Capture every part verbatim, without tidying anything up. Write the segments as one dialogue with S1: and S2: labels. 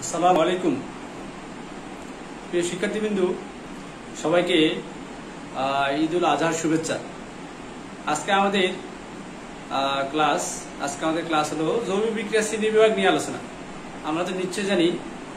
S1: আসসালামু আলাইকুম প্রিয় শিক্ষার্থীবৃন্দু, সবাইকে ঈদুল আজহার শুভেচ্ছা। আজকে আমাদের ক্লাস আজকে আমাদের ক্লাস হলো জৈব বিক্রিয়া শ্রেণী বিভাগ নিয়ে আলোচনা। আমরা তো নিশ্চয় জানি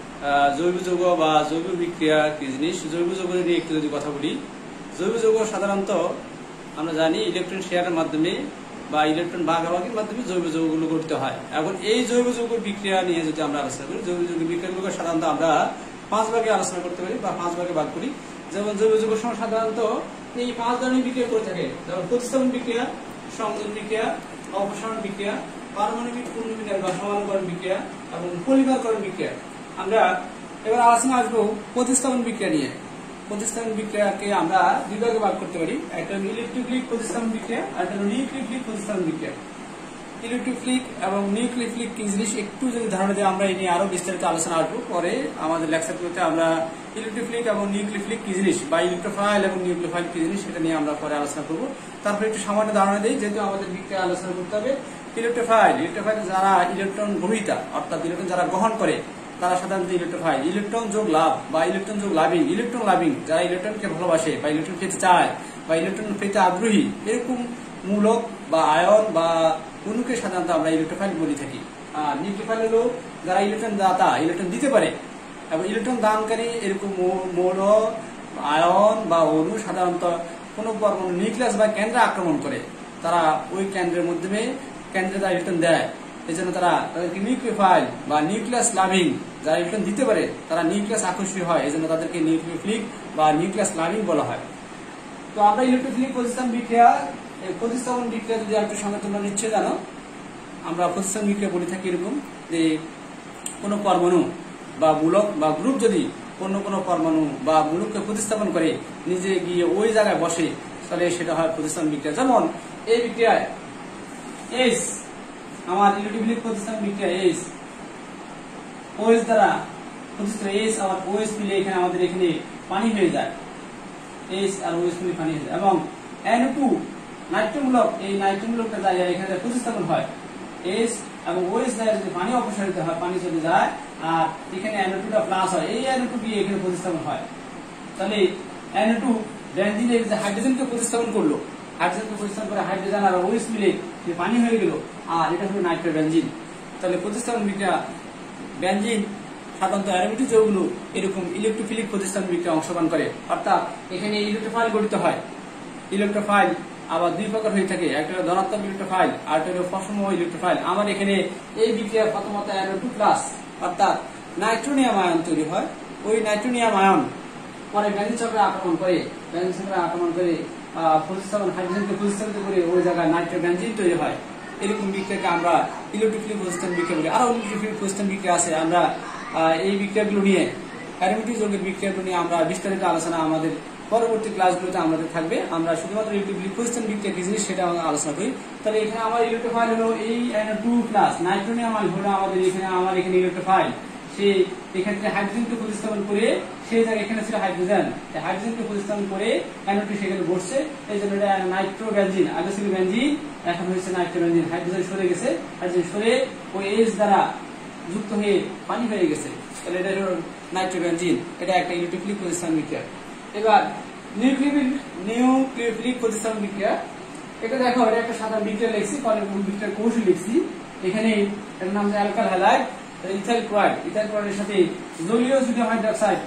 S1: জৈব যৌগ বা জৈব বিক্রিয়া কি জিনিস। জৈব যৌগ নিয়ে একটু যদি কথা বলি, জৈব যৌগ সাধারণত আমরা জানি ইলেকট্রন শেয়ারের মাধ্যমে বা ইলেকট্রন ভাগাভাগির মাধ্যমে জৈব যৌগগুলো গঠিত হয়। এখন এই জৈব যৌগ বিক্রিয়া নিয়ে যদি আমরা আলোচনা করি, জৈব যৌগ বিক্রিয়াগুলোকে সাধারণত আমরা পাঁচ ভাগে আলোচনা করতে পারি বা পাঁচ ভাগে ভাগ করি। যেমন জৈব যৌগ সময় সাধারণত এই পাঁচ ধরনের বিক্রিয়া করে থাকে, যেমন প্রতিস্থাপন বিক্রিয়া, সংযোজন বিক্রিয়া, অপসারণ বিক্রিয়া, পারমাণবিক পুনর্বিন্যাস বা সমানুকরণ বিক্রিয়া এবং পলিমারকরণ বিক্রিয়া। আমরা এবার আলোচনা আসবো প্রতিস্থাপন বিক্রিয়া নিয়ে। প্রতিস্থাপন বিক্রিয়াকে আমরা দুই ভাগে ভাগ করতে পারি, একটা হলো ইলেকট্রোফিলিক প্রতিস্থাপন বিক্রিয়া আর একটা হলো নিউক্লিওফিলিক প্রতিস্থাপন বিক্রিয়া। ইলেকট্রোফিলিক এবং নিউক্লিওফিলিক কি জিনিস একটু যদি ধারণা দিয়ে আমরা এই নিয়ে আরো বিস্তারিত আলোচনা আসবো পরে আমাদের লেকচারগুলোতে। আমরা ইলেকট্রোফিলিক এবং নিউক্লিওফিলিক কি জিনিস বা ইলেকট্রোফাইল এবং নিউক্লিওফাইল কি জিনিস সেটা নিয়ে আমরা পরে আলোচনা করবো। তারপরে একটু সামান্য ধারণা দিই, যেহেতু আমাদের বিক্রিয়া আলোচনা করতে হবে। ইলেকট্রোফাইল ইলেকট্রোফাইল যারা ইলেকট্রন গ্রহীতা অর্থাৎ ইলেকট্রন যারা গ্রহণ করে তারা সাধারণত ইলেকট্রোফাইল। ইলেকট্রন যোগ লাভ বা ইলেকট্রন যোগ লাভিং, ইলেকট্রন লাভিং যারা ইলেকট্রনকে ভালোবাসে বা ইলেকট্রন পেতে চায় বা ইলেকট্রন পেতে আগ্রহী, এরকম মূলক বা আয়ন বা অণুকে সাধারণত আমরা ইলেকট্রোফাইল বলে থাকি। আর নিউক্লিওফাইল হলো যারা ইলেকট্রন দাতা, ইলেকট্রন দিতে পারে এবং ইলেকট্রন দানকারী এরকম মৌল, আয়ন বা অণু সাধারণত কোনো পরমাণু নিউক্লিয়াস বা কেন্দ্রে আক্রমণ করে, তারা ওই কেন্দ্রের মাধ্যমে কেন্দ্রে তারা ইলেকট্রন দেয়। এই জন্য তারা তাদেরকে নিউক্লিওফাইল বা নিউক্লিয়াস লাভিং, যারা ইলেকট্রন দিতে পারে তারা নিউক্লিয়াস আকর্ষী হয়, এই জন্য তাদেরকে নিউক্লিওফিলিক বা নিউক্লিয়াস লাভিং বলা হয়। তো আমরা ইলেকট্রোফিলিক প্রতিস্থাপন বিক্রিয়া প্রতিস্থাপন বিক্রিয়া যদি একটু সঙ্গে তোমরা নিশ্চয় জানো, আমরা প্রতিস্থাপন বিক্রিয়া বলে থাকি এরকম যে কোনো পরমাণু বা মূলক বা গ্রুপ যদি অন্য কোনো পরমাণু বা মূলককে প্রতিস্থাপন করে নিজে গিয়ে ওই জায়গায় বসে, তাহলে সেটা হয় প্রতিস্থাপন বিক্রিয়া। যেমন এই বিক্রিয়ায় এইচ, আমার ইলেকট্রোফিলিক প্রতিস্থাপন বিক্রিয়া এইচ ওএইচ দ্বারা প্রতিষ্ঠিত, এইচ আবার ওএইচ মিলে এখানে আমাদের এখানে পানি হয়ে যায়, এইচ আর ওএইচ মিলে পানি হয়ে যায়। এবং এন ও টু নাইট্রোমূলক, এই নাইট্রোমূলকটা যায় এখানে প্রতিস্থাপন হয়, এইচ এবং ওএইচ দ্বারা যদি পানি অপসারিত হয়, পানি চলে যায় আর এখানে এন ও টু টা প্লাস হয়, এই এন ও টু গিয়ে এখানে প্রতিস্থাপন হয়। তাহলে এন ও টু বেনজিনে যে হাইড্রোজেনকে প্রতিস্থাপন করলো, হাইড্রোজেনকে প্রতিস্থাপন করে হাইড্রোজেন আর ওএইচ মিলে যে পানি হয়ে গেল, আর এটা হলো নাইট্রোবেনজিন। তাহলে প্রতিস্থাপন বিক্রিয়া বেনজিন সাধারণত অ্যারোমেটিক যৌগগুলো এরকম ইলেকট্রোফিলিক প্রতিস্থাপন বিক্রিয়া অংশগ্রহণ করে, অর্থাৎ এখানে ইলেকট্রোফাইল গঠিত হয়। ইলেকট্রোফাইল আবার দুই প্রকার হয়ে থাকে, একটা হলো ধনাত্মক ইলেকট্রোফাইল আর একটা হলো পশম ইলেকট্রোফাইল। আমার এখানে এই বিক্রিয়া প্রথমত এন ও টু প্লাস অর্থাৎ নাইট্রোনিয়াম আয়ন তৈরি হয়। ওই নাইট্রোনিয়াম আয়ন পরে বেনজিন চক্রে আক্রমণ করে, বেনজিন চক্রে আক্রমণ করে প্রতিস্থাপন হাইড্রোজেনকে প্রতিস্থাপিত করে ওই জায়গায় নাইট্রোবেনজিন তৈরি হয়। এরকম বিক্রিয়াকে আমরা ইলেকট্রোফিলিক প্রতিস্থাপন বিক্রিয়া বলি। আরো ইলেকট্রোফিলিক প্রতিস্থাপন বিক্রিয়া আছে, আমরা এই বিক্রিয়াগুলো নিয়ে অ্যারোমেটিক যৌগের বিক্রিয়াগুলো নিয়ে আমরা বিস্তারিত আলোচনা আমাদের পরবর্তী ক্লাসগুলোতে আমাদের থাকবে। আমরা শুধুমাত্র ইলেকট্রোফিলিক প্রতিস্থাপন বিক্রিয়া কি জিনিস সেটা আলোচনা করি। তাহলে এখানে আমার ইলেকট্রোফাইল হলো এই N O two plus, nitronium ion হলো আমাদের এখানে আমার এখানে ইলেকট্রোফাইল। সে এক্ষেত্রে হাইড্রোজেনকে প্রতিস্থাপন করে, সেই জায়গায় এখানে ছিল হাইড্রোজেন, হাইড্রোজেনকে প্রতিস্থাপন করে এন ও টু সেখানে বসছে, এই জন্য এটা নাইট্রোবেনজিন। আগে ছিল বেনজিন, এখন হয়েছে নাইট্রোবেনজিন। হাইড্রোজেন সরে গেছে, হাইড্রোজেন সরে ওই এইচ দ্বারা যুক্ত হয়ে পানি হয়ে গেছে, তাহলে এটা হলো নাইট্রোবেনজিন। এটা একটা ইলেকট্রোফিলিক প্রতিস্থাপন বিক্রিয়া। এবার নিউক্লিওফিলিক নিউক্লিওফিলিক প্রতিস্থাপন বিক্রিয়া, এটা দেখো, এটা একটা সাধারণ বিক্রিয়া লিখছি, পরে বিক্রিয়ার কৌশল লিখছি। এখানে এর নাম হচ্ছে alkyl halide ethyl chloride, ethyl ক্লোরাইডের সাথে জলীয় সোডিয়াম হাইড্রোক্সাইড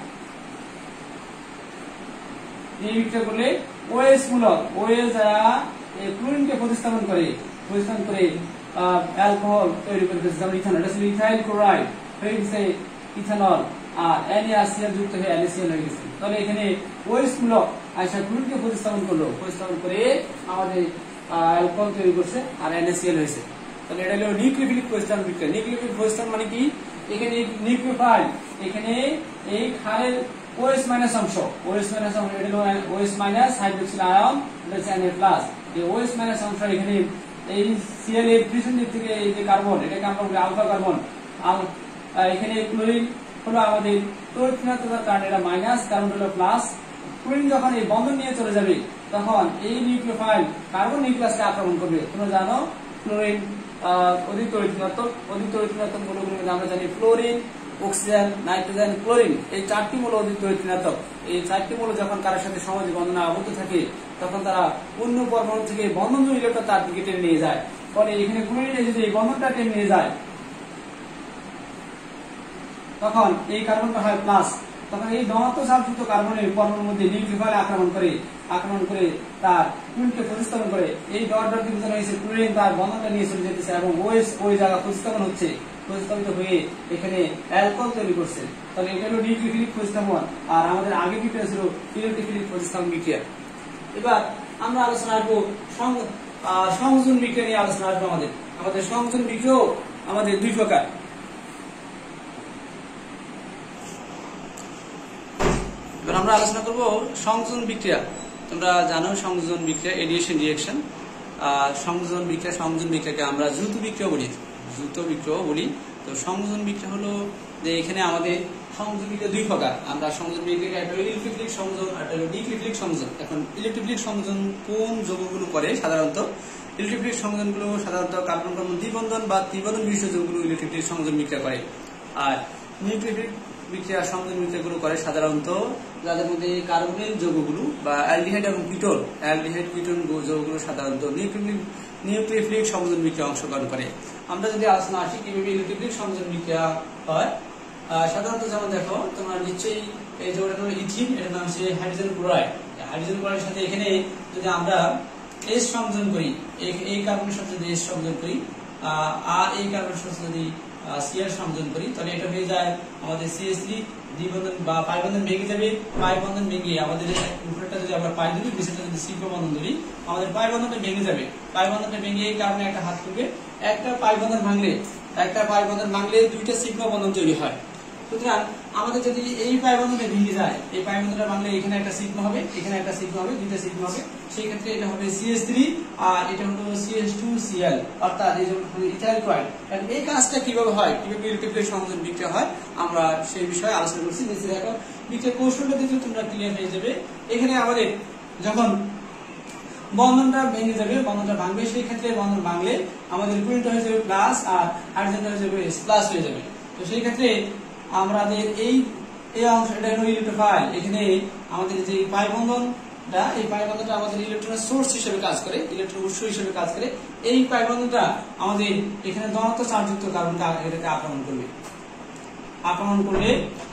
S1: এই বিক্রিয়া করলে ওএইচ মূলক, ওএইচ দ্বারা ক্লোরিনকে প্রতিস্থাপন করে প্রতিস্থাপন করে অ্যালকোহল তৈরি করে ফেলছে, যেমন ইথানল। এটা ছিল ইথাইল ক্লোরাইড, হয়ে গেছে ইথানল, আর NaCl যুক্ত হয়ে NaCl হয়ে গেছে। তাহলে এখানে ওএইচ মূলক আইসা ক্লোরিনকে প্রতিস্থাপন করলো, প্রতিস্থাপন করে আমাদের অ্যালকোহল তৈরি করছে আর NaCl হয়েছে। তাহলে এটা হলো নিউক্লিওফিলিক প্রতিস্থাপন বিক্রিয়া। নিউক্লিওফিলিক প্রতিস্থাপন মানে কি, এখানে নিউক্লিওফাইল, এখানে এই ক্ষারের ওএইচ মাইনাস অংশ, ওএইচ মাইনাস অংশ, এটা হলো ওএইচ মাইনাস হাইড্রোক্সিল আয়ন, এটা হচ্ছে Na প্লাস। এই ওএইচ মাইনাস অংশ এখানে এই Cl এর পিছন দিক থেকে এই যে কার্বন, এটাকে আমরা বলি আলফা কার্বন। এখানে ক্লোরিন হলো আমাদের তড়িৎ ঋণাত্মকতার কারণে এটা মাইনাস, কার্বন হলো প্লাস। ক্লোরিন যখন এই বন্ধন নিয়ে চলে যাবে তখন এই নিউক্লিওফাইল কার্বন নিউক্লিয়াসকে আক্রমণ করবে। তোমরা জানো ক্লোরিন অধিক তড়িৎ ঋণাত্মক, অধিক তড়িৎ ঋণাত্মক মৌলগুলোর মধ্যে আমরা জানি ফ্লোরিন, অক্সিজেন, নাইট্রোজেন, ক্লোরিন এই চারটি মৌল অধিক ঋণাত্মক। এই চারটি মৌল যখন কারোর সাথে সমাজে বন্ধনে আবদ্ধ থাকে তখন তারা অন্য পরমাণু থেকে বন্ধন ইলেকট্রন তার দিকে টেনে নিয়ে যায়। ফলে এখানে ক্লোরিনে যদি এই বন্ধনটা টেনে নিয়ে যায় তখন এই কার্বনটা হয় প্লাস। তখন এই ধনাত্মক চার্জযুক্ত কার্বনের পরমাণুর মধ্যে নিউক্লিওফাইল আক্রমণ করে আক্রমণ করে তার কুলকে প্রতিস্থাপন করে। এই ডট ডট দিয়ে বোঝানো হয়েছে ক্লোরিন তার বন্ধনটা নিয়ে চলে যেতেছে এবং ওএস ওই জায়গা প্রতিস্থাপন হচ্ছে, প্রতিস্থাপিত হয়ে এখানে অ্যালকোহল তৈরি করছে। তাহলে এটা হলো নিউক্লিওফিলিক প্রতিস্থাপন, আর আমাদের আগে বিক্রিয়া ছিল ইলেকট্রোফিলিক প্রতিস্থাপন বিক্রিয়া। এবার আমরা আলোচনা আসবো সংযোজন বিক্রিয়া নিয়ে আলোচনা আসবো। আমাদের আমাদের সংযোজন বিক্রিয়াও আমাদের দুই প্রকার। এবার আমরা আলোচনা করব সংযোজন বিক্রিয়া। তোমরা জানো সংযোজন বিক্রিয়া এডিশন রিঅ্যাকশন। সংযোজন বিক্রিয়া সংযোজন বিক্রিয়াকে আমরা দ্রুত বিক্রিয়া বলি, দ্রুত বিক্রিয়া বলি। তো সংযোজন বিক্রিয়া হলো যে এখানে আমাদের সংযোজন বিক্রিয়া দুই প্রকার। আমরা সংযোজন বিক্রিয়া একটা হলো ইলেকট্রোফিলিক সংযোজন আর একটা হলো ডিক্লিফিলিক সংযোজন। এখন ইলেকট্রোফিলিক সংযোজন কোন যৌগগুলো করে? সাধারণত ইলেকট্রোফিলিক সংযোজনগুলো সাধারণত কার্বন কার্বন দ্বিবন্ধন বা ত্রিবন্ধন বিশিষ্ট যৌগগুলো ইলেকট্রোফিলিক সংযোজন বিক্রিয়া করে। আর নিউক্লিওফিলিক বিক্রিয়া সংযোজন বিক্রিয়াগুলো করে সাধারণত যাদের মধ্যে কার্বনিল যৌগগুলো বা অ্যালডিহাইড এবং কিটোন, অ্যালডিহাইড কিটোন যৌগগুলো সাধারণত নিউক্লিওফিলিক নিউক্লিওফিলিক সংযোজন বিক্রিয়া অংশগ্রহণ করে। আমরা যদি আলোচনা আসি কিভাবে ইলেকট্রোফিলিক সংযোজন বিক্রিয়া হয়, সাধারণত যেমন দেখো তোমরা নিশ্চয়ই এই যৌগটার নাম ইথিন, এটার নাম হচ্ছে হাইড্রোজেন ক্লোরাইড। হাইড্রোজেন ক্লোরাইডের সাথে এখানে যদি আমরা এস সংযোজন করি, এই কার্বনের সাথে যদি এস সংযোজন করি আর এই কার্বনের সাথে যদি সিআর সংযোজন করি তাহলে এটা হয়ে যায় আমাদের সিএস থ্রি দ্বিবন্ধন বা পাই বন্ধন ভেঙে যাবে। পাই বন্ধন ভেঙে আমাদের উপরেরটা যদি আমরা পাই ধরি, নিচেরটা যদি সিগ্মা বন্ধন ধরি, আমাদের পাই বন্ধনটা ভেঙে যাবে। পাই বন্ধনটা ভেঙে এই কারণে একটা হাত করবে, একটা পাই বন্ধন ভাঙলে একটা পাই বন্ধন ভাঙলে দুইটা সিগ্মা বন্ধন তৈরি হয়। সুতরাং আমাদের যদি এই পাই বন্ধনটা ভেঙে যায়, এই পাই বন্ধনটা ভাঙলে এখানে একটা সিগমা হবে, এখানে একটা সিগমা হবে, দুইটা সিগমা হবে। সেই ক্ষেত্রে এটা হবে সিএস থ্রি আর এটা হলো সিএস টু সিএল, অর্থাৎ এই যে ইথাইল ক্লোরাইড। এই কাজটা কিভাবে হয়, কিভাবে ইলেকট্রোফিলিক সংযোজন বিক্রিয়া হয় আমরা সেই বিষয়ে আলোচনা করছি। নিচে দেখো বিক্রিয়া কৌশলটা দেখলে তোমরা ক্লিয়ার হয়ে যাবে। এখানে আমাদের যখন বন্ধনটা ভেঙে যাবে, বন্ধনটা ভাঙবে, সেই ক্ষেত্রে বন্ধন ভাঙলে আমাদের ক্লোরিনটা হয়ে যাবে প্লাস আর হাইড্রোজেনটা হয়ে যাবে প্লাস হয়ে যাবে। তো সেই ক্ষেত্রে আমাদের এই এই অংশ এটা হলো ইলেকট্রোফাইল। এখানে আমাদের যে পাই বন্ধনটা, এই পাই বন্ধনটা আমাদের ইলেকট্রনের সোর্স হিসেবে কাজ করে, ইলেকট্রন উৎস হিসেবে কাজ করে। এই পাই বন্ধনটা আমাদের এখানে ধনাত্মক চার্জযুক্ত কার্বনকে এটাকে আক্রমণ করবে। আক্রমণ করলে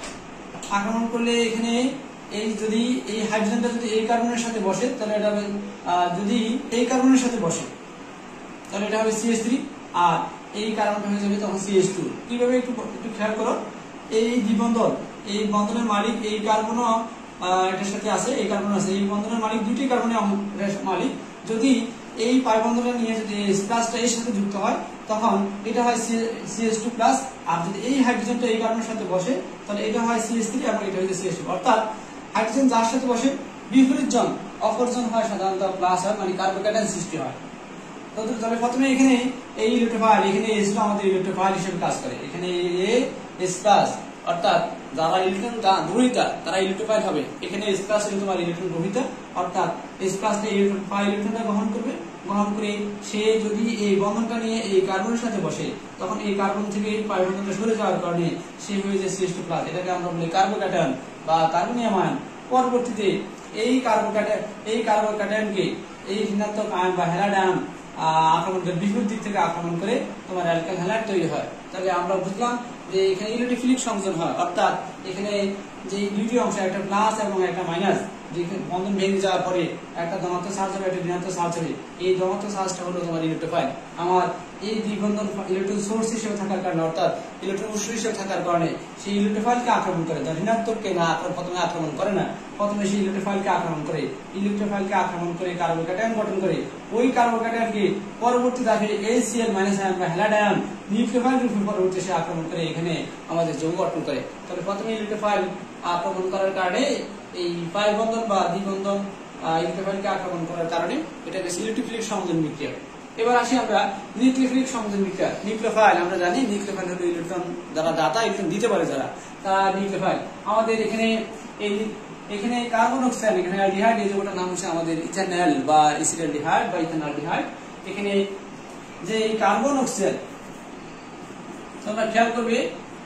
S1: আক্রমণ করলে এখানে এই যদি এই হাইড্রোজেনটা যদি এই কার্বনের সাথে বসে তাহলে এটা হবে, যদি এই কার্বনের সাথে বসে তাহলে এটা হবে সিএস থ্রি আর এই কার্বনটা হয়ে যাবে তখন সিএস টু। কিভাবে একটু একটু খেয়াল করো, এই দ্বিবন্ধন, এই বন্ধনের মালিক এই কার্বন এটার সাথে আছে, এই কার্বন আছে, এই বন্ধনের মালিক দুটি কার্বনের মালিক। যদি এই পাই বন্ধনটা নিয়ে যদি প্লাসটা এর সাথে যুক্ত হয় তখন এটা হয় সিএস টু প্লাস, আর যদি এই হাইড্রোজেনটা এই কার্বনের সাথে বসে তাহলে এটা হয় সিএস থ্রি এবং এটা হচ্ছে সিএস টু। অর্থাৎ হাইড্রোজেন যার সাথে বসে বিপরীত জন অপরজন হয় সাধারণত প্লাস হয়, মানে কার্বোক্যাটায়ন সৃষ্টি হয়। তাহলে প্রথমে এখানে এই ইলেকট্রোফাইল, এখানে এস আমাদের ইলেকট্রোফাইল হিসেবে কাজ করে। এখানে এ এস প্লাস অর্থাৎ যারা ইলেকট্রন গ্রহীতা তারা ইলেকট্রোফাইল হবে। এখানে এস প্লাস হলো তোমার ইলেকট্রন গ্রহীতা, অর্থাৎ এস প্লাসটা ইলেকট্রনটা গ্রহণ করবে। গ্রহণ করে সে যদি এই বন্ধনটা নিয়ে এই কার্বনের সাথে বসে তখন এই কার্বন থেকে পাই বন্ধনটা সরে যাওয়ার কারণে সে হয়ে যায় সিএস টু প্লাস। এটাকে আমরা বলি কার্বোক্যাটায়ন বা কার্বনিয়াম আয়ন। পরবর্তীতে এই কার্বোক্যাটায়ন এই কার্বোক্যাটায়নকে এই ঋণাত্মক আয়ন বা হ্যালাইড আয়ন আক্রমণ করে বিপরীত দিক থেকে আক্রমণ করে তোমার অ্যালকাইল হ্যালাইড তৈরি হয়। তাহলে আমরা বুঝলাম যে এখানে ইলেকট্রোফিলিক সংযোজন হয়, অর্থাৎ এখানে যে দুইটি অংশ একটা প্লাস এবং একটা মাইনাস, যে বন্ধন ভেঙে যাওয়ার পরে একটা ধনাত্মক চার্জ হবে একটা ঋণাত্মক চার্জ হবে। এই ধনাত্মক চার্জটা হলো তোমার ইলেকট্রোফাইল। আমার এই দ্বিবন্ধন ইলেকট্রন সোর্স হিসেবে থাকার কারণে অর্থাৎ ইলেকট্রন উৎস হিসেবে থাকার কারণে সেই ইলেকট্রোফাইলকে আক্রমণ করে, ঋণাত্মককে না প্রথমে আক্রমণ করে না, প্রথমে সেই ইলেকট্রোফাইলকে আক্রমণ করে। ইলেকট্রোফাইলকে আক্রমণ করে কার্বোক্যাটায়ন গঠন করে। ওই কার্বোক্যাটায়নকে পরবর্তী ধাপে এইচসিএল মাইনাস আয়ন বা হ্যালাইড আয়ন নিউক্লিওফাইল রূপে পরবর্তী সে আক্রমণ করে এখানে আমাদের যৌগ গঠন করে। তবে প্রথমে ইলেকট্রোফাইল আক্রমণ করার কারণে এই পাই বন্ধন বা দ্বিবন্ধন ইলেকট্রোফাইলকে আক্রমণ করার কারণে এটাকে ইলেকট্রোফিলিক সংযোজন বিক্রিয়া। এবার আসি আমরা নিউক্লিওফিলিক সংযোজন বিক্রিয়া। নিউক্লিওফাইল আমরা জানি নিউক্লিওফাইল হলো ইলেকট্রন যারা দাতা ইলেকট্রন দিতে পারে যারা, তারা নিউক্লিওফাইল। আমাদের এখানে এই এখানে কার্বন অক্সাইড, এখানে অ্যালডিহাইড, এই যেটার নাম হচ্ছে আমাদের ইথানল বা ইথিলঅ্যালডিহাইড বা ইথানলডিহাইড। এখানে যে কার্বন অক্সাইড তোমরা খেয়াল করবে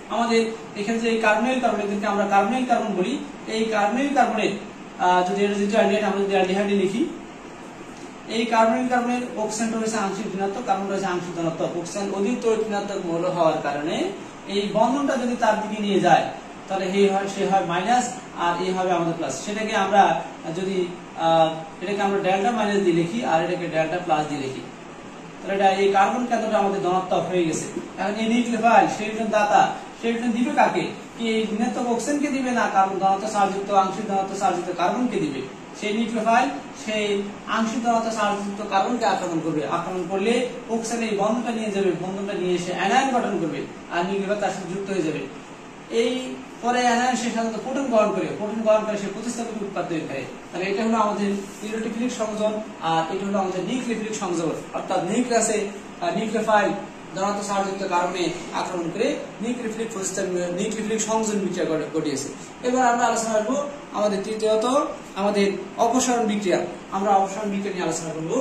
S1: আমাদের এখানে যে কার্বনিক কার্বন, এদেরকে আমরা কার্বনিক কার্বন বলি। এই কার্বনিক কার্বনের যদি এটা যদি অ্যালডিহাইড, আমরা যদি অ্যালডিহাইডে লিখি, এই কার্বনিক কার্বনের অক্সিজেন রয়েছে আংশিক ঋণাত্মক, কার্বন রয়েছে আংশিক ধনাত্মক। অক্সিজেন অধিক তড়িৎ ঋণাত্মক মৌল হওয়ার কারণে এই বন্ধনটা যদি তার দিকে নিয়ে যায় তাহলে এই হয় সে হয় মাইনাস, আর এই হবে আমাদের প্লাস। সেটাকে আমরা যদি এটাকে আমরা ডেল্টা মাইনাস দিয়ে লিখি আর এটাকে ডেল্টা প্লাস দিয়ে লিখি, তাহলে এটা এই কার্বন কেন্দ্রটা আমাদের ধনাত্মক হয়ে গেছে। এখন এই নিউক্লিওফাইল সেই একজন দাতা, সেই একজন দিবে কাকে? কি এই ঋণাত্মক অক্সিজেনকে দিবে না কার্বন ধনাত্মক চার্জযুক্ত আংশিক ধনাত্মক চার্জযুক্ত কার্বনকে দিবে? সেই নিউক্লিওফাইল সেই আংশিক ধনাত্মক চার্জযুক্ত কার্বনকে আক্রমণ করবে। আক্রমণ করলে অক্সিজেন এই বন্ধনটা নিয়ে যাবে, বন্ধনটা নিয়ে এসে অ্যানায়ন গঠন করবে আর নিউক্লিওফাইল তার সাথে যুক্ত হয়ে যাবে। এই পরে অ্যানায়ন সে সাধারণত প্রোটন গ্রহণ করে, প্রোটন গ্রহণ করে সে প্রতিস্থাপিত উৎপাদ তৈরি করে। তাহলে এটা হলো আমাদের ইলেকট্রোফিলিক সংযোজন, আর এটা হলো আমাদের নিউক্লিওফিলিক সংযোজন। অর্থাৎ নিউক্লিয়াসে নিউক্লিওফাইল ধনাত্মক চার্জযুক্ত কার্বনে আক্রমণ করে নিউক্লিওফিলিক প্রতিস্থাপন, নিউক্লিওফিলিক সংযোজন বিক্রিয়া ঘটিয়েছে। এবার আমরা আলোচনা করব আমাদের তৃতীয়ত আমাদের অপসারণ বিক্রিয়া। আমরা অপসারণ বিক্রিয়া নিয়ে আলোচনা করব।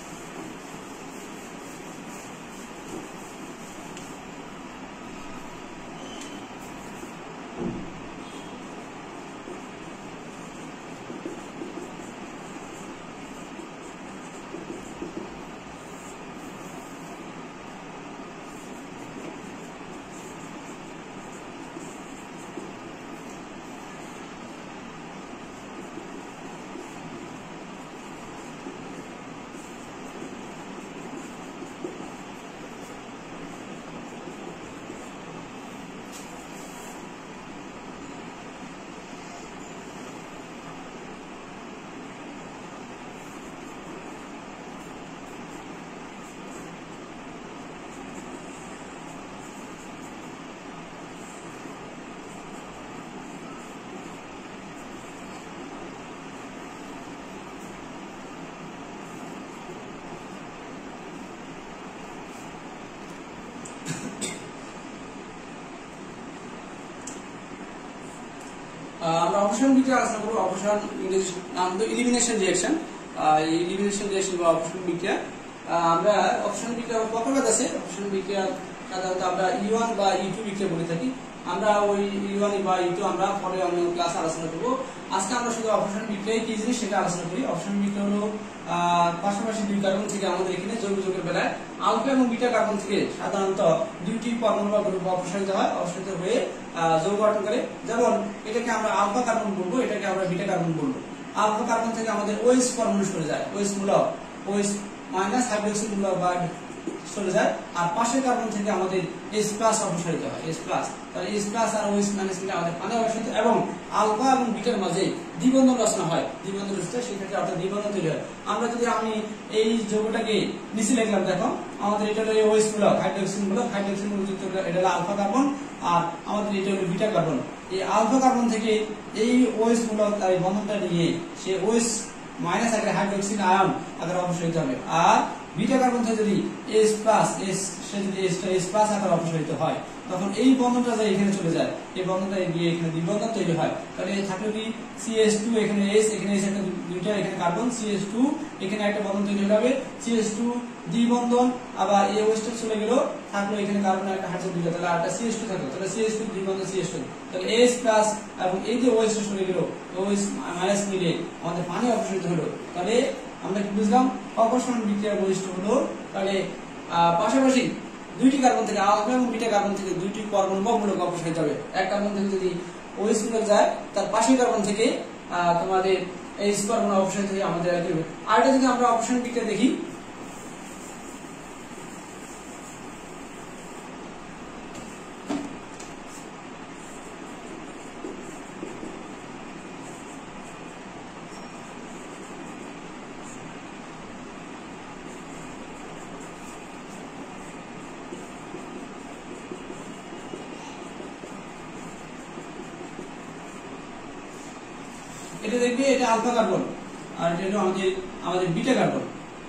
S1: আমরা অপসারণ বিক্রিয়া আলোচনা করব। অপসারণ ইংরেজি নাম হলো ইলিমিনেশন রিঅ্যাকশন। ইলিমিনেশন রিঅ্যাকশন বা অপসারণ বিক্রিয়া, আমরা অপসারণ বিক্রিয়া প্রকারভেদ আছে। অপসারণ বিক্রিয়া সাধারণত আমরা ই ওয়ান বা ই টু বিক্রিয়া বলে থাকি। আমরা ওই ই ওয়ান বা ই টু আমরা পরে অন্য ক্লাসে আলোচনা করব। আজকে আমরা শুধু অপসারণ বিক্রিয়া কি জিনিস সেটা আলোচনা করি। অপসারণ বিক্রিয়া হলো পাশাপাশি দুই কার্বন থেকে আমাদের এখানে জৈব যৌগের বেলায় আলফা এবং বিটা কার্বন থেকে সাধারণত দুইটি পরমাণু বা গ্রুপ অপসারিত হয়, অপসারিত হয়ে যৌগ গঠন করে। যেমন এটাকে আমরা আলফা কার্বন বলবো, এটাকে আমরা বিটা কার্বন বলবো। আলফা কার্বন থেকে আমাদের ওএইচ পরমাণু সরে যায়, ওএইচ মূলক, ওএইচ মাইনাস হাইড্রোক্সিল মূলক বা চলে যায়। আর পাশের কার্বন থেকে আমাদের H প্লাস অপসারিত হয়, H প্লাস। তাহলে H প্লাস আর OH মাইনাস মিলে আমাদের পানি অপসারিত, এবং আলফা এবং বিটার মাঝে দ্বিবন্ধন রচনা হয়। দ্বিবন্ধন রচনা সেই ক্ষেত্রে অর্থাৎ দ্বিবন্ধন তৈরি হয়। আমরা যদি আমি এই যৌগটাকে নিচে লিখলাম, দেখো আমাদের এটা হলো OH মূলক, হাইড্রোক্সিল মূলক, হাইড্রোক্সিল মূলক যুক্ত এটা হলো আলফা কার্বন, আর আমাদের এটা হলো বিটা কার্বন। এই আলফা কার্বন থেকে এই OH মূলক তার বন্ধনটা নিয়ে সে OH মাইনাস আকারে হাইড্রোক্সিল আয়ন আকারে অপসারিত হবে। আর বিটা কার্বন থেকে যদি H প্লাস H সে যদি H প্লাস আকারে অপসারিত হয়, তখন এই বন্ধনটা যায় এখানে চলে যায়, এই বন্ধনটা গিয়ে এখানে দ্বিবন্ধন তৈরি হয়। তাহলে থাকলো কি সি এইচ টু, এখানে H, এখানে H একটা দুইটা, এখানে কার্বন সি এইচ টু, এখানে একটা বন্ধন তৈরি হবে সি এইচ টু দ্বিবন্ধন। আবার এই OH টা চলে গেল, থাকলো এখানে কার্বন একটা হাইড্রোজেন দুইটা, তাহলে আরেকটা সি এইচ টু থাকলো, তাহলে সি এইচ টু দ্বিবন্ধন সি এইচ টু। তাহলে H প্লাস এবং এই যে OH টা চলে গেল, OH মাইনাস মিলে আমাদের পানি অপসারিত হলো। তাহলে আমরা কি বুঝলাম? অপসারণ বিক্রিয়ার বৈশিষ্ট্য হলো তাহলে পাশাপাশি দুইটি কার্বন থেকে আলফা এবং বিটা কার্বন থেকে দুইটি পরমাণু বা মূলক অপসারিত হবে। এক কার্বন থেকে যদি OH মূলক যায়, তার পাশের কার্বন থেকে তোমাদের H পরমাণু অপসারিত হয়ে আমাদের হবে। আর এটা যদি আমরা অপসারণ বিক্রিয়া দেখি, এটা দেখবি এটা আলফা কার্বন, আর এটা হলো আমাদের আমাদের বিটা কার্বন।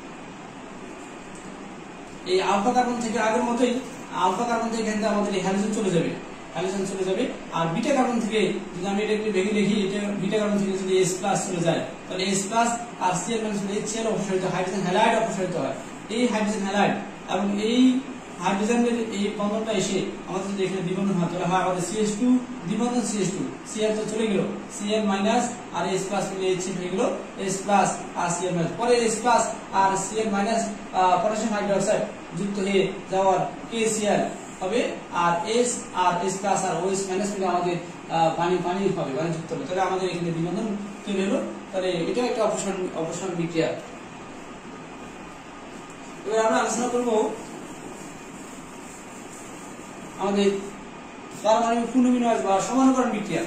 S1: এই আলফা কার্বন থেকে আগের মতোই আলফা কার্বন থেকে এখানে আমাদের হ্যালোজেন চলে যাবে, হ্যালোজেন চলে যাবে। আর বিটা কার্বন থেকে যদি আমি এটা একটু ভেঙে দেখি, এটা বিটা কার্বন থেকে যদি H প্লাস চলে যায়, তাহলে H প্লাস আর Cl মাইনাস হলে HCl অপসারিত, হাইড্রোজেন হ্যালাইড অপসারিত হয়। এই হাইড্রোজেন হ্যালাইড এবং এই হাইড্রোজেনের এই বন্ধনটা এসে আমাদের যদি এখানে দ্বিবন্ধন হয় তাহলে হয় আমাদের সি এইচ টু দ্বিবন্ধন সি এইচ টু, Cl তো চলে গেল, Cl মাইনাস আর H প্লাস মিলে H হয়ে গেল H প্লাস আর Cl মাইনাস, পরে H প্লাস আর Cl মাইনাস পটাশিয়াম হাইড্রোক্সাইড যুক্ত হয়ে যাওয়ার KCl হবে, আর H আর H প্লাস আর OH মাইনাস মিলে আমাদের পানি পানি হবে, পানি যুক্ত হবে। তাহলে আমাদের এখানে দ্বিবন্ধন তৈরি হলো। তাহলে এটা একটা অপসারণ অপসারণ বিক্রিয়া। এবার আমরা আলোচনা করব আমাদের পারমাণবিক পুনর্বিন্যাস বা সমানুকরণ বিক্রিয়া।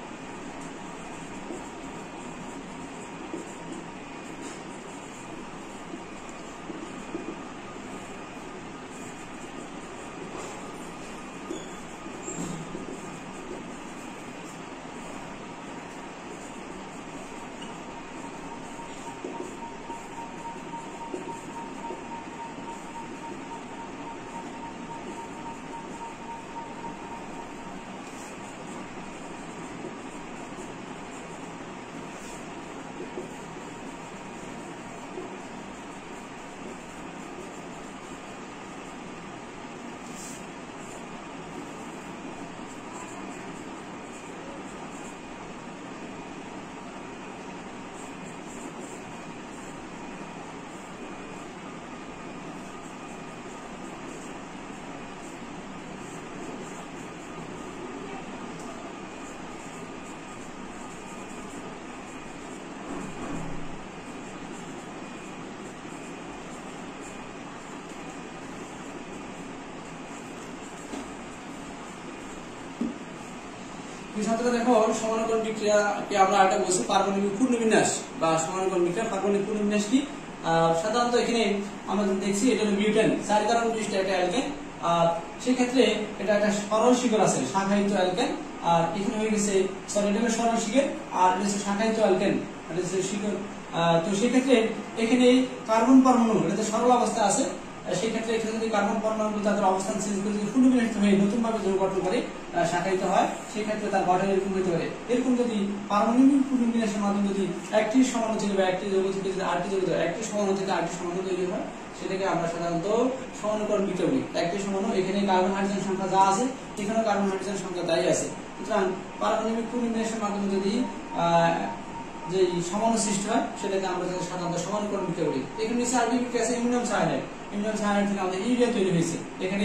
S1: ছাত্ররা দেখো, সমানুকরণ বিক্রিয়াকে আমরা একটা বলছি পারমাণবিক পুনর্বিন্যাস বা সমানুকরণ বিক্রিয়া। পারমাণবিক পুনর্বিন্যাস কি? সাধারণত এখানে আমরা দেখছি এটা হলো বিউটেন, চার কার্বন বিশিষ্ট একটা অ্যালকেন। আর সেই ক্ষেত্রে এটা একটা সরল শিকড় আছে, শাখায়িত অ্যালকেন। আর এখানে হয়ে গেছে সরি এটা হলো সরল শিকড়, আর এটা হচ্ছে শাখায়িত অ্যালকেন, এটা হচ্ছে শিকড়। তো সেই ক্ষেত্রে এখানে কার্বন পরমাণু এটা সরল অবস্থা আছে, সেই ক্ষেত্রে এখানে যদি কার্বন পরমাণু তাদের অবস্থান চেঞ্জ করে যদি পুনর্বিন্যাস হয়ে নতুন ভাবে যৌগ গঠন করে শাখায়িত হয়, সেই ক্ষেত্রে তার গঠন এরকম হতে পারে। এরকম যদি পারমাণবিক পুনর্বিন্যাসের মাধ্যমে যদি একটি সমাণু থেকে বা একটি যৌগ থেকে যদি আরেকটি যৌগ একটি সমাণু থেকে আরেকটি সমাণু তৈরি হয়, সেটাকে আমরা সাধারণত সমানুকরণ বিক্রিয়া বলি। একটি সমাণু এখানে কার্বন হাইড্রোজেন সংখ্যা যা আছে এখানেও কার্বন হাইড্রোজেন সংখ্যা তাই আছে। সুতরাং পারমাণবিক পুনর্বিন্যাসের মাধ্যমে যদি আহ যে সমাণু সৃষ্টি হয় সেটাকে আমরা সাধারণত সমানুকরণ বিক্রিয়া বলি। এখানে নিচে আরেকটি বিক্রিয়া আছে ইমিউনিয়াম সায়ানাইড। ইমিউনিয়াম সায়ানাইড থেকে আমাদের ইউরিয়া তৈরি হয়েছে। এখানে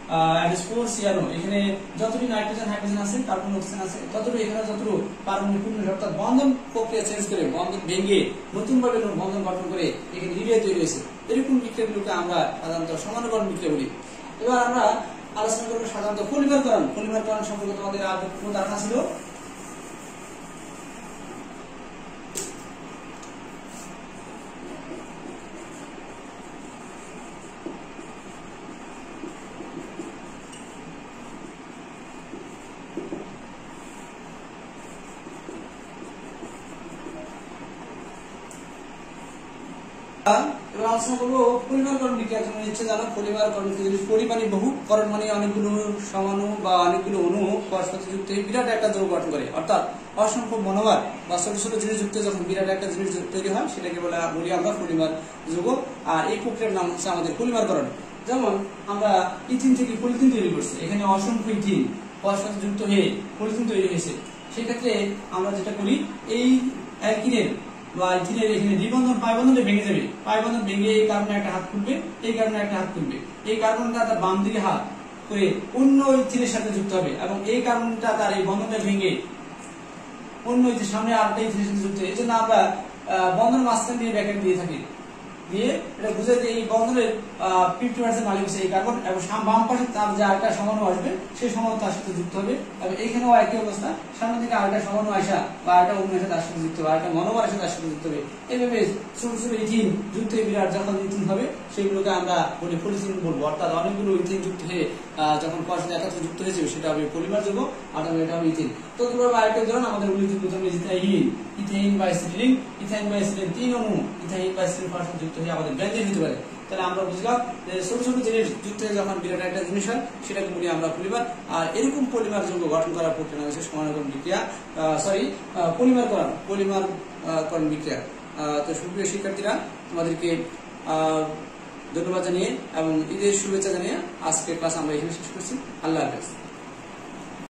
S1: ফোর সিআরও, এখানে যতটি নাইট্রোজেন হাইড্রোজেন আছে কার্বন অক্সিজেন আছে ততটুকু এখানে যতটুকু পারমাণবিক পুনর্বিন্যাস অর্থাৎ বন্ধন প্রক্রিয়া চেঞ্জ করে বন্ধন ভেঙে নতুন ভাবে বন্ধন গঠন করে এখানে ইউরিয়া তৈরি হয়েছে। এরকম বিক্রিয়াগুলোকে আমরা সাধারণত সমানুকরণ বিক্রিয়া বলি। এবার আমরা আলোচনা করবো সাধারণত পলিমারকরণ। পলিমারকরণ সম্পর্কে তোমাদের আর কোনো ধারণা ছিল? এবার আলোচনা করবো পলিমারকরণ বিক্রিয়া। তোমরা নিশ্চয় জানো পলিমারকরণ পরিমাণী বহুকরণ মানে অনেকগুলো সমাণু বা অনেকগুলো অণু পরস্পর যুক্ত হয়ে বিরাট একটা যৌগ গঠন করে, অর্থাৎ অসংখ্য মনোমার বা ছোট ছোট জিনিস যুক্ত যখন বিরাট একটা জিনিস তৈরি হয় সেটাকে বলে বলি আমরা পলিমার যৌগ। আর এই প্রক্রিয়ার নাম হচ্ছে আমাদের পলিমারকরণ। যেমন আমরা ইথিন থেকে পলিথিন তৈরি করছি, এখানে অসংখ্য ইথিন পরস্পর যুক্ত হয়ে পলিথিন তৈরি হয়েছে। সেক্ষেত্রে আমরা যেটা করি এই অ্যালকিনের বা ইথিনের এখানে দ্বিবন্ধন পাই বন্ধনটা ভেঙে যাবে, পাই বন্ধন ভেঙে এই কার্বনে একটা হাত খুলবে, এই কার্বনে একটা হাত খুলবে, এই কার্বনটা তার বাম দিকে হাত করে অন্য ইথিনের সাথে যুক্ত হবে এবং এই কার্বনটা তার এই বন্ধনটা ভেঙে অন্য ইথিনের সামনে আরেকটা ইথিনের সাথে যুক্ত। এই জন্য আমরা বন্ধন মাঝখান দিয়ে ব্র্যাকেট দিয়ে থাকি, দিয়ে এটা বুঝে যে এই বন্ধনের ফিফটি পার্সেন্ট মালিক হচ্ছে এই কার্বন এবং বাম পাশে তার যে আরেকটা সমাণু আসবে সেই সমাণু তার সাথে যুক্ত হবে এবং এইখানেও একই অবস্থা, সামনে থেকে আরেকটা সমাণু আসা বা আরেকটা অন্য সাথে তার সাথে যুক্ত হবে, আরেকটা মনোমার সাথে তার সাথে যুক্ত হবে। এইভাবে ছোট ছোট ইথিন যুক্ত হয়ে বিরাট যখন ইথিন হবে সেগুলোকে আমরা বলি পলিথিন বলবো। অর্থাৎ অনেকগুলো ইথিন যুক্ত হয়ে যখন পরস্পর একত্রে যুক্ত হয়ে যাবে সেটা হবে পলিমার যৌগ, আর এটা হবে ইথিন। তো কিভাবে আরেকটা ধরুন আমাদের উল্লেখিত প্রথমে ইথাইন, ইথাইন বা এসিটিলিন, ইথাইন বা এসিটিলিন তিন অণু ইথাইন বা এসিটিলিন পরস্পর যুক্ত হয়ে আমাদের বেঞ্জিন হতে পারে। তাহলে আমরা বুঝলাম যে ছোট ছোট জিনিস যুক্ত হয়ে যখন বিরাট একটা জিনিস হয় সেটাকে বলি আমরা পলিমার। আর এরকম পলিমার যৌগ গঠন করার প্রক্রিয়া হচ্ছে সমানুকরণ বিক্রিয়া, সরি পলিমারকরণ পলিমারকরণ বিক্রিয়া। তো সুপ্রিয় শিক্ষার্থীরা, তোমাদেরকে ধন্যবাদ জানিয়ে এবং ঈদের শুভেচ্ছা জানিয়ে আজকের ক্লাস আমরা এখানে শেষ করছি। আল্লাহ হাফেজ।